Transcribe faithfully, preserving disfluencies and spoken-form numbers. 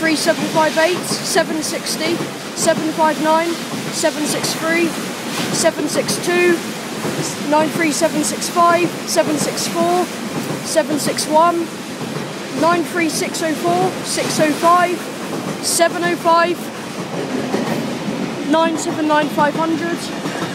three seven five eight, seven six zero, seven five nine, seven six three, seven six two, nine three seven six five, seven six four, seven six one, nine three six zero four, six zero five, seven zero five, nine seven nine five hundred.